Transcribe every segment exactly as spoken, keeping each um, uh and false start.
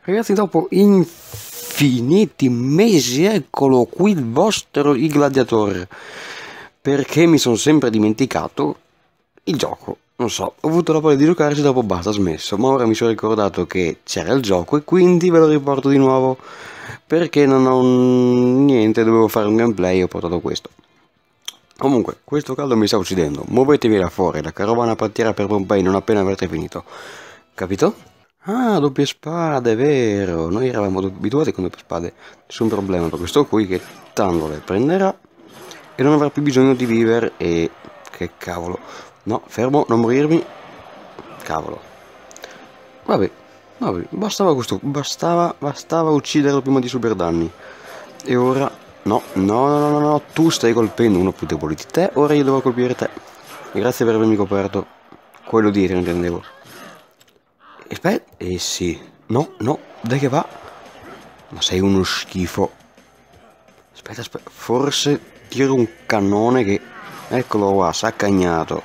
Ragazzi, dopo infiniti mesi, eccolo qui il vostro il gladiatore. Perché mi sono sempre dimenticato il gioco. Non so, ho avuto la voglia di giocarci, dopo basta, smesso. Ma ora mi sono ricordato che c'era il gioco e quindi ve lo riporto di nuovo. Perché non ho niente, dovevo fare un gameplay e ho portato questo. Comunque, questo caldo mi sta uccidendo. Muovetevi là fuori, la carovana partirà per Pompei non appena avrete finito. Capito? Ah, doppie spade, è vero. Noi eravamo abituati con doppie spade. Nessun problema per questo qui che tanto le prenderà e non avrà più bisogno di vivere e... Che cavolo. No, fermo, non morirmi. Cavolo. Vabbè, vabbè, bastava questo, bastava, bastava ucciderlo prima di subire danni. E ora... No, no, no, no, no, no, tu stai colpendo uno più debole di te, ora io devo colpire te. Grazie per avermi coperto. Quello dietro intendevo. Aspetta, eh sì. No, no, dai che va. Ma sei uno schifo. Aspetta, aspetta. Forse tiro un cannone che... Eccolo qua, saccagnato.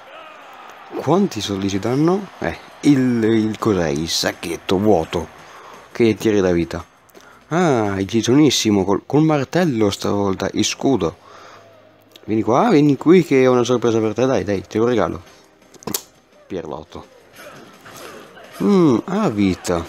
Quanti soldi ci danno? Eh, il... il cos'è? Il sacchetto vuoto. Che tiri da vita. Ah, il ciccionissimo, col, col martello stavolta, il scudo. Vieni qua, vieni qui che ho una sorpresa per te, dai, dai, te lo regalo. Pierlotto. Mmm, ha vita.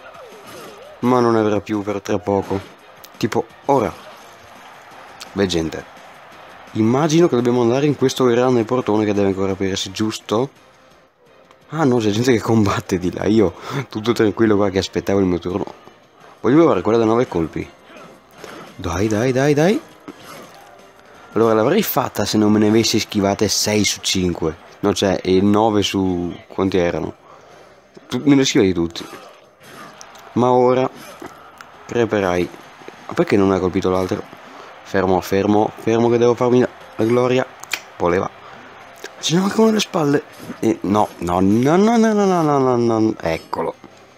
Ma non ne avrà più per tra poco. Tipo, ora. Beh, gente. Immagino che dobbiamo andare in questo grande portone che deve ancora aprirsi, giusto? Ah no, c'è gente che combatte di là. Io, tutto tranquillo qua che aspettavo il mio turno. Voglio provare quella da nove colpi. Dai, dai, dai, dai. Allora, l'avrei fatta se non me ne avessi schivate sei su cinque. No, cioè, e nove su... quanti erano? Me ne schivati tutti. Ma ora creperai. Ma perché non ha colpito l'altro? Fermo, fermo, fermo che devo farmi la gloria. Voleva. Ce n'è anche uno alle spalle. E no, no, no, no, no, no, no, no, no. Eccolo.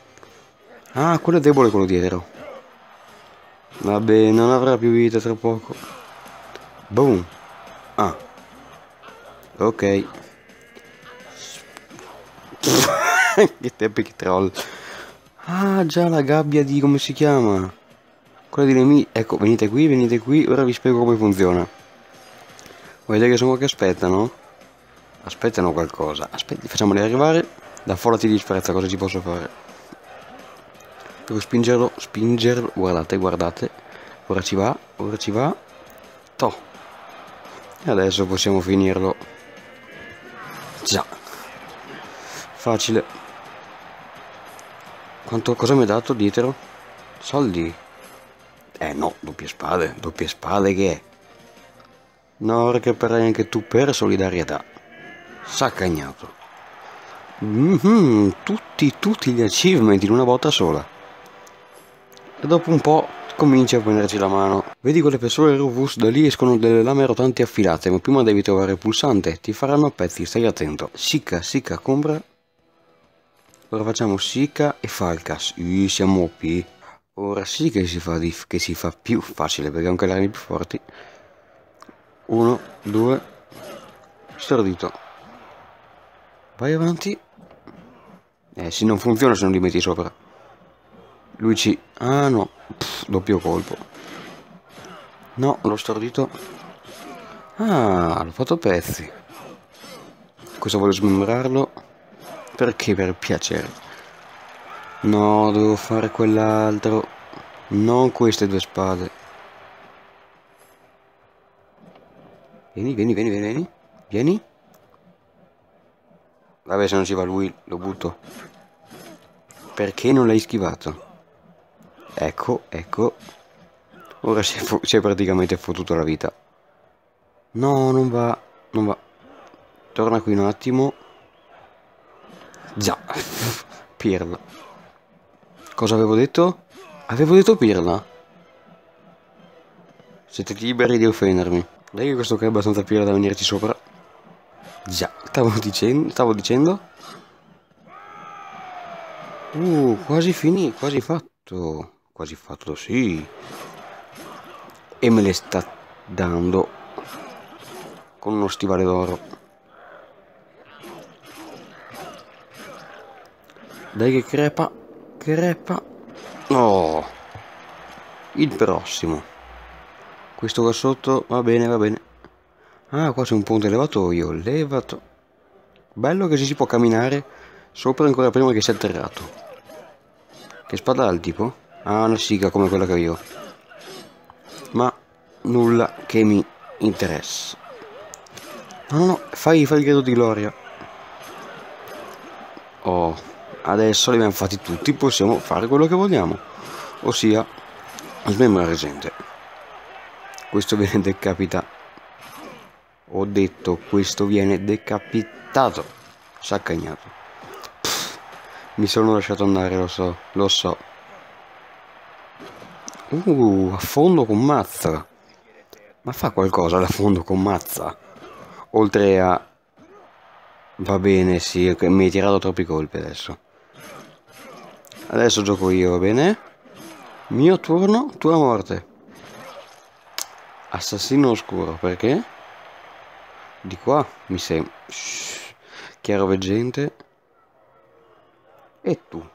Ah, quello è debole, quello dietro. Vabbè, non avrà più vita tra poco. Boom. Ah. Ok. Che epic troll. Ah, già la gabbia di... come si chiama? Quella di nemici. Ecco, venite qui, venite qui. Ora vi spiego come funziona. Vedete che sono qua che aspettano? Aspettano qualcosa. Aspetti, facciamoli arrivare. Da folla ti disprezza, cosa ci posso fare? Devo spingerlo, spingerlo. Guardate, guardate. Ora ci va, ora ci va. Toh. E adesso possiamo finirlo. Già. Facile. Quanto, cosa mi ha dato dietro? Soldi? Eh no, doppie spade, doppie spade che è? No, recupererai anche tu per solidarietà. Saccagnato. Mm-hmm, tutti, tutti gli achievement in una botta sola. E dopo un po' cominci a prenderci la mano. Vedi quelle persone Rufus, da lì escono delle lame rotanti affilate, ma prima devi trovare il pulsante, ti faranno a pezzi, stai attento. Sicca, Sicca, compra. Ora facciamo Sicca e Falcas. Ih, siamo O P. Ora sì che si fa, di, che si fa più facile, perché anche le armi più forti. Uno, due. Stordito. Vai avanti. Eh, sì, non funziona se non li metti sopra. Lui ci... Ah, no. Pff, doppio colpo. No, l'ho stordito. Ah, l'ho fatto a pezzi. Cosa voglio smembrarlo? Perché per piacere? No, devo fare quell'altro. Non queste due spade. Vieni, vieni, vieni, vieni, vieni. Vieni. Vabbè, se non ci va lui, lo butto. Perché non l'hai schivato? Ecco, ecco. Ora si è, si è praticamente fottuto la vita. No, non va. Non va. Torna qui un attimo. Già. Pirla. Cosa avevo detto? Avevo detto pirla? Siete liberi di offendermi. Dai che questo qui è abbastanza pirla da venirci sopra. Già, stavo dicendo, stavo dicendo. Uh, quasi finì, quasi fatto. Quasi fatto, sì. E me le sta dando con uno stivale d'oro. Dai che crepa, crepa. Oh, il prossimo. Questo qua sotto, va bene, va bene. Ah, qua c'è un ponte elevatoio, levato. Bello che ci si può camminare sopra ancora prima che sia atterrato. Che spada ha il tipo? Ah, una siga come quella che ho io. Ma nulla che mi interessa. No, no, no, fai, fai il grido di gloria. Oh, adesso li abbiamo fatti tutti, possiamo fare quello che vogliamo. Ossia, smembrare gente. Questo viene decapitato. Ho detto, questo viene decapitato. Saccagnato. Pff, mi sono lasciato andare, lo so, lo so. Uh, a fondo con mazza. Ma fa qualcosa da fondo con mazza? Oltre a... Va bene, sì, mi hai tirato troppi colpi adesso. Adesso gioco io, va bene? Mio turno, tua morte. Assassino oscuro, perché? Di qua mi sembra. Chiaroveggente. E tu?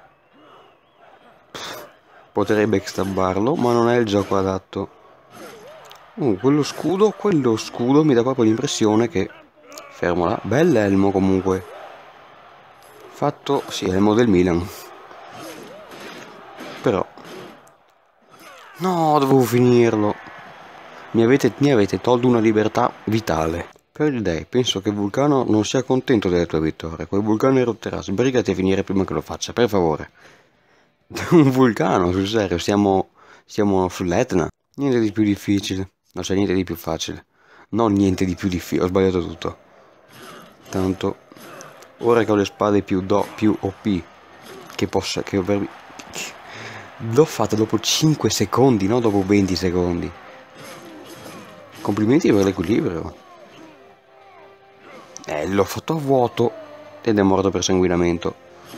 Pff, potrei backstabbarlo, ma non è il gioco adatto. Uh, quello scudo, quello scudo mi dà proprio l'impressione che... Fermola. Bell'elmo comunque. Fatto... Sì, elmo del Milan. Però... No, dovevo finirlo. Mi avete, mi avete tolto una libertà vitale. Per il dei, penso che Vulcano non sia contento delle tue vittorie. Quel vulcano erutterà. Sbrigati a finire prima che lo faccia, per favore. Un vulcano, sul serio, siamo, siamo sull'Etna. Niente di più difficile. Non c'è niente di più facile. Non niente di più difficile, ho sbagliato tutto. Tanto, ora che ho le spade più do, più O P, che possa, che avermi... L'ho fatta dopo cinque secondi, non dopo venti secondi. Complimenti per l'equilibrio. Eh, l'ho fatto a vuoto ed è morto per sanguinamento.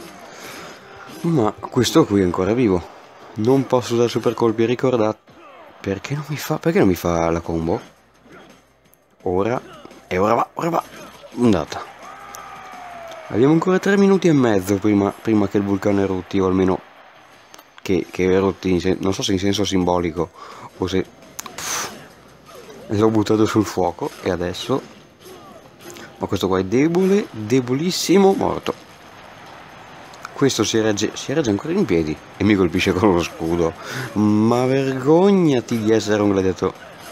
Ma questo qui è ancora vivo. Non posso usare super colpi, ricordate. Perché non mi fa? Perché non mi fa la combo? Ora. E ora va, ora va. Andata. Abbiamo ancora tre minuti e mezzo prima, prima che il vulcano erutti, o almeno che, che erutti, in non so se in senso simbolico o se l'ho buttato sul fuoco e adesso... Ma questo qua è debole, debolissimo, morto. Questo si regge, si regge ancora in piedi e mi colpisce con lo scudo. Ma vergognati di essere un gladiatore.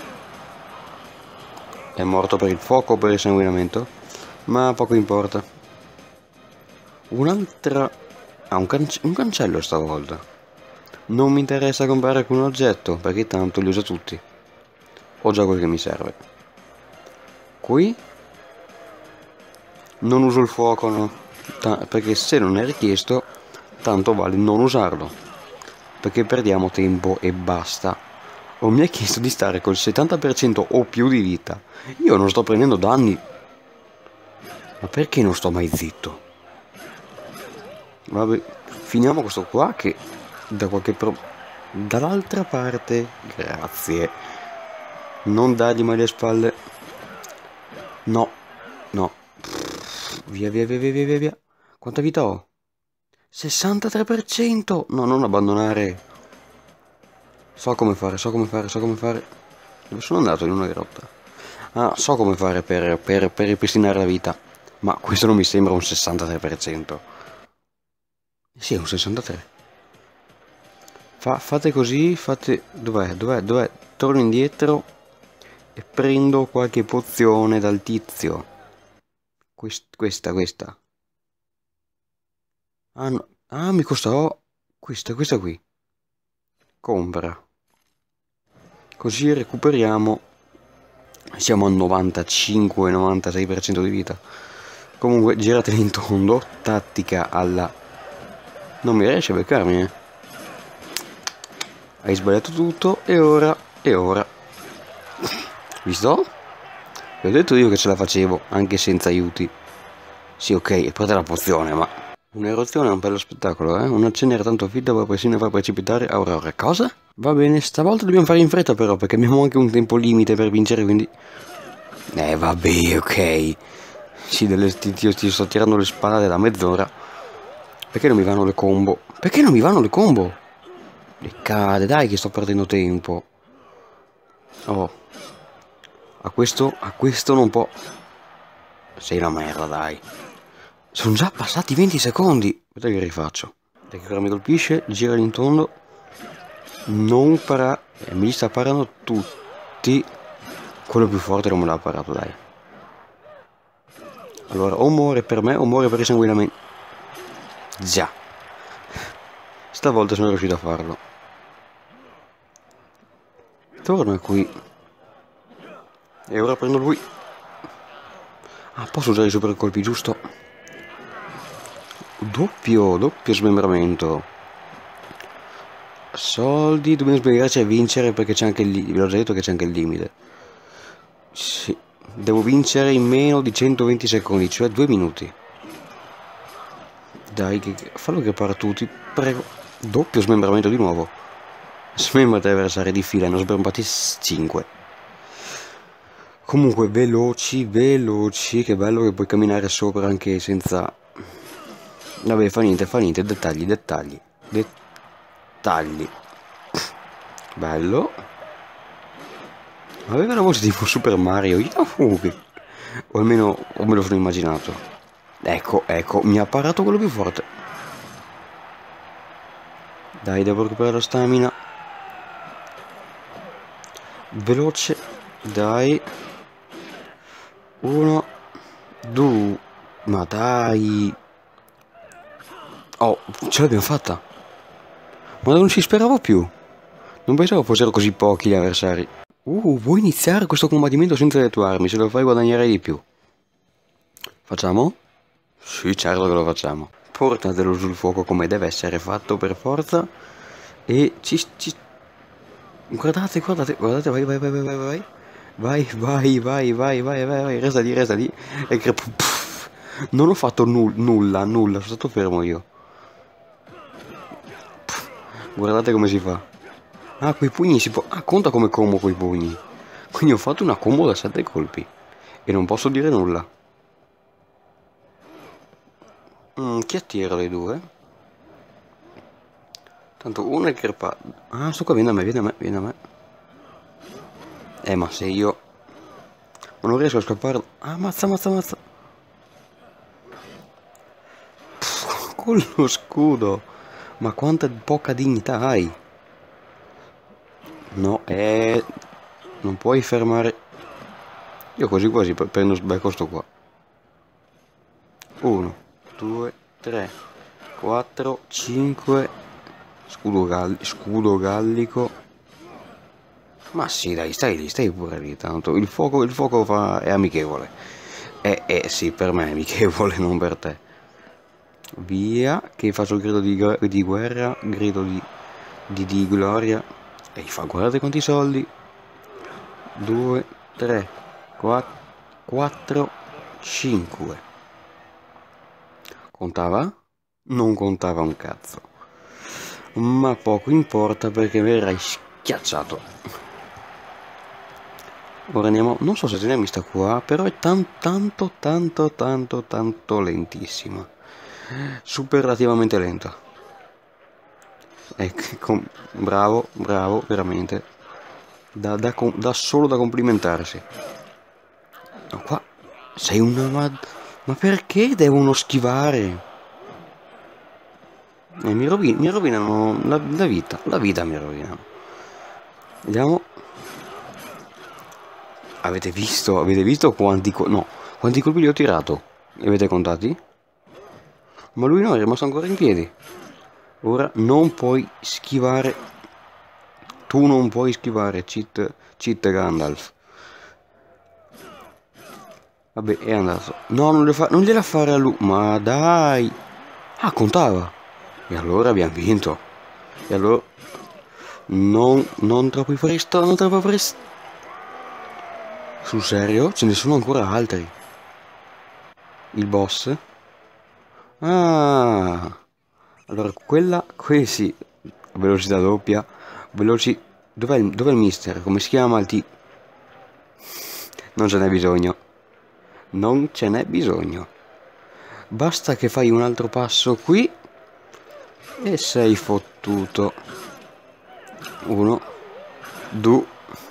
È morto per il fuoco o per il sanguinamento? Ma poco importa. Un'altra... Ah, un, cance un cancello stavolta. Non mi interessa comprare alcun oggetto, perché tanto li uso tutti. Ho già quel che mi serve. Qui? Non uso il fuoco, no. Ta perché se non è richiesto, tanto vale non usarlo. Perché perdiamo tempo e basta. O mi ha chiesto di stare col settanta per cento o più di vita. Io non sto prendendo danni. Ma perché non sto mai zitto? Vabbè, finiamo questo qua che da qualche pro... Dall'altra parte, grazie. Non dargli mai le spalle. No, no. Via, via, via, via, via, via. Quanta vita ho? sessantatré per cento. No, non abbandonare. So come fare, so come fare, so come fare. Dove sono andato in una grotta? Ah, so come fare per, per, per ripristinare la vita. Ma questo non mi sembra un sessantatré per cento. Sì, è un sessantatré. Fa, fate così, fate... Dov'è, dov'è, dov'è? Torno indietro e prendo qualche pozione dal tizio. Quest, questa, questa. Ah, no. Ah, mi costa... Oh, questa, questa qui. Compra. Così recuperiamo. Siamo al novantacinque novantasei per cento di vita. Comunque, girateli in tondo. Tattica alla... Non mi riesce a beccarmi, eh. Hai sbagliato tutto. E ora... E ora... Visto? Vi ho detto io che ce la facevo, anche senza aiuti. Sì, ok, prende la pozione, ma... Un'eruzione è un bello spettacolo, eh? Una cenere tanto fitta può persino far precipitare aurore. Cosa? Va bene, stavolta dobbiamo fare in fretta però, perché abbiamo anche un tempo limite per vincere, quindi... Eh, vabbè, ok. Sì, delle... io ti sto tirando le spadate da mezz'ora. Perché non mi vanno le combo? Perché non mi vanno le combo? Cade, dai che sto perdendo tempo. Oh. A questo, a questo non può. Sei una merda, dai. Sono già passati venti secondi. Aspetta che rifaccio. Dai che ora mi colpisce, gira in tondo. Non para. Eh, mi sta parando tutti. Quello più forte non me l'ha parato, dai. Allora, o muore per me o muore per il sanguinamento. Già. Stavolta sono riuscito a farlo. Torna qui. E ora prendo lui. Ah, posso usare i super colpi, giusto? Doppio, doppio smembramento. Soldi, dobbiamo sbrigarci a vincere perché c'è anche il limite. Vi ho già detto che c'è anche il limite. Sì. Devo vincere in meno di centoventi secondi, cioè due minuti. Dai, che... fallo crepare tutti, prego. Doppio smembramento di nuovo. Smembrate avversari di fila, ne ho sbrambati cinque. Comunque veloci, veloci, che bello che puoi camminare sopra anche senza... Vabbè, fa niente, fa niente, dettagli, dettagli, dettagli. Bello. Aveva la voce tipo Super Mario, Yahoo! O almeno o me lo sono immaginato. Ecco, ecco, mi ha parato quello più forte. Dai, devo recuperare la stamina. Veloce, dai. Uno, due, ma dai. Oh, ce l'abbiamo fatta. Ma non ci speravo più. Non pensavo fossero così pochi gli avversari. Uh, vuoi iniziare questo combattimento senza le tue armi? Se lo fai guadagnare di più. Facciamo? Sì, certo che lo facciamo. Portatelo sul fuoco come deve essere fatto per forza. E ci... ci... Guardate, guardate, guardate, vai, vai, vai, vai, vai, vai. Vai, vai, vai, vai, vai, vai, vai, resta lì, resta lì. E che... Puff. Non ho fatto null nulla, nulla, sono stato fermo io. Puff. Guardate come si fa. Ah, quei pugni si può... Ah, conta come combo quei pugni. Quindi ho fatto una combo da sette colpi. E non posso dire nulla. Mm, chi attira le due? Tanto uno è crepato. Ah, sto qua, vieni a me, vieni a me, vieni a me. Eh, ma se io... Ma non riesco a scappare... Ah, mazza, mazza, mazza. Pff, con lo scudo. Ma quanta poca dignità hai. No, eh... Non puoi fermare... Io quasi quasi prendo sbecco sto qua. Uno, due, tre, quattro, cinque. Scudo, galli... Scudo gallico. Ma sì, dai, stai lì, stai pure lì, tanto il fuoco, il fuoco fa... è amichevole. Eh, eh, sì, per me è amichevole, non per te. Via, che faccio il grido di, di guerra, grido di, di, di gloria. E gli fa, guardate quanti soldi. Due, tre, quattro, cinque. Contava? Non contava un cazzo. Ma poco importa perché verrai schiacciato. Ora andiamo, non so se ce n'è vista qua, però è tan, tanto, tanto, tanto, tanto lentissima. Superlativamente lenta. Ecco, bravo, bravo, veramente. Da, da, da solo da complimentarsi. No, qua sei una... Ma, ma perché devono schivare? Eh, mi, rovin mi rovinano la, la vita, la vita mi rovinano. Vediamo. Avete visto, avete visto quanti, no, quanti colpi gli ho tirato? Li avete contati? Ma lui no, è rimasto ancora in piedi. Ora non puoi schivare. Tu non puoi schivare, cheat, cheat Gandalf. Vabbè, è andato. No, non, le fa, non gliela fare a lui. Ma dai. Ah, contava. E allora abbiamo vinto. E allora... Non, non troppo presto, non troppo presto. Sul serio? Ce ne sono ancora altri. Il boss? Ah. Allora, quella... Qui sì. Velocità doppia. Veloci... Dov'è il, dov'è il mister? Come si chiama il T? Non ce n'è bisogno. Non ce n'è bisogno. Basta che fai un altro passo qui e sei fottuto. Uno, due,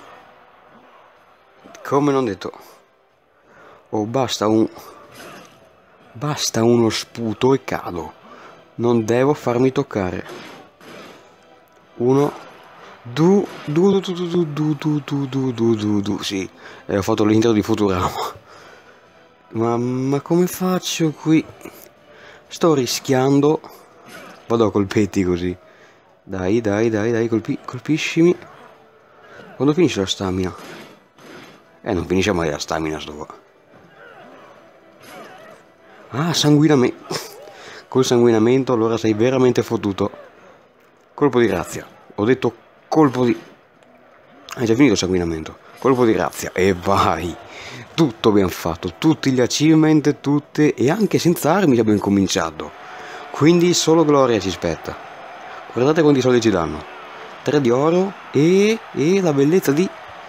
come non detto. Oh, basta un... Basta uno sputo e cado. Non devo farmi toccare. Uno, due, due, due, due, due, due, due, due, due, due, due, sì. E ho fatto l'intro di Futurama. Ma, ma come faccio qui? Sto rischiando. Vado a colpetti così. Dai, dai, dai, dai, colpi, colpiscimi. Quando finisce la stamina? Eh, non finisce mai la stamina sto qua. Ah, sanguinamento. Col sanguinamento allora sei veramente fottuto. Colpo di grazia. Ho detto colpo di... Hai già finito il sanguinamento. Colpo di grazia. E vai. Tutto abbiamo fatto. Tutti gli achievement, tutte... E anche senza armi abbiamo cominciato. Quindi solo gloria ci spetta. Guardate quanti soldi ci danno. tre di oro e... E la bellezza di...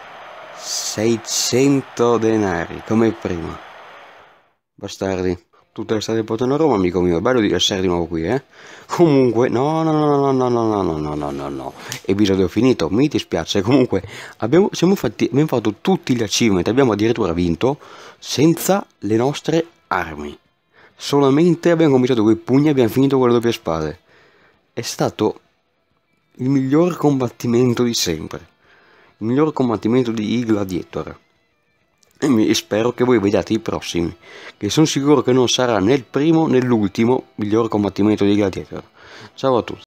seicento denari. Come prima. Bastardi. Tutte le strade portano a Roma, amico mio. È bello di essere di nuovo qui, eh. Comunque, no, no, no, no, no, no, no, no, no, no, no, no. Episodio finito, mi dispiace. Comunque, abbiamo, siamo fatti, abbiamo fatto tutti gli achievement, abbiamo addirittura vinto senza le nostre armi. Solamente abbiamo cominciato con i pugni e abbiamo finito con le doppie spade. È stato il miglior combattimento di sempre. Il miglior combattimento di Gladiator. E mi- spero che voi vediate i prossimi, che sono sicuro che non sarà né il primo né l'ultimo miglior combattimento di Gladiator. Ciao a tutti.